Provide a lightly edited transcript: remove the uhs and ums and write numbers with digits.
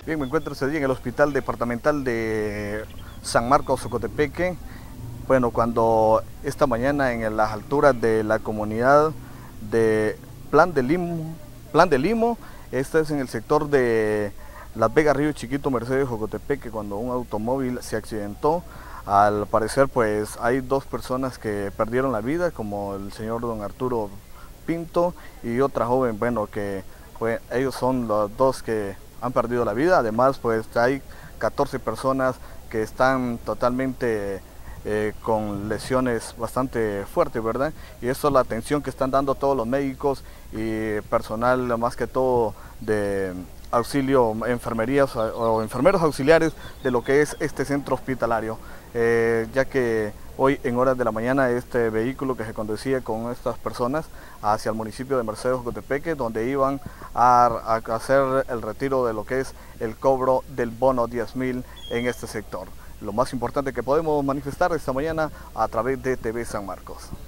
Bien, me encuentro este día en el Hospital Departamental de San Marcos, Ocotepeque. Bueno, cuando esta mañana en las alturas de la comunidad de Plan de Limo, este es en el sector de Las Vegas, Río Chiquito, Mercedes, Ocotepeque, cuando un automóvil se accidentó. Al parecer, pues hay dos personas que perdieron la vida, como el señor don Arturo Pinto y otra joven, bueno, que ellos son los dos que han perdido la vida. Además, pues hay 14 personas que están totalmente con lesiones bastante fuertes, ¿verdad? Y eso es la atención que están dando todos los médicos y personal, más que todo de auxilio, enfermerías o enfermeros auxiliares de lo que es este centro hospitalario, ya que hoy en horas de la mañana este vehículo que se conducía con estas personas hacia el municipio de Mercedes, Ocotepeque, donde iban a hacer el retiro de lo que es el cobro del bono 10.000 en este sector. Lo más importante que podemos manifestar esta mañana a través de TV San Marcos.